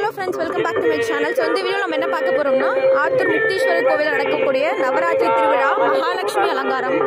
Hello friends welcome back to my channel. So இந்த வீடியோல நம்ம என்ன பார்க்க போறோம்னா ஆத்தூர் முக்தீஸ்வரர் கோவிலில் நடக்கக்கூடிய நவராத்திரி திருவிழா மகாலட்சுமி அலங்காரம்.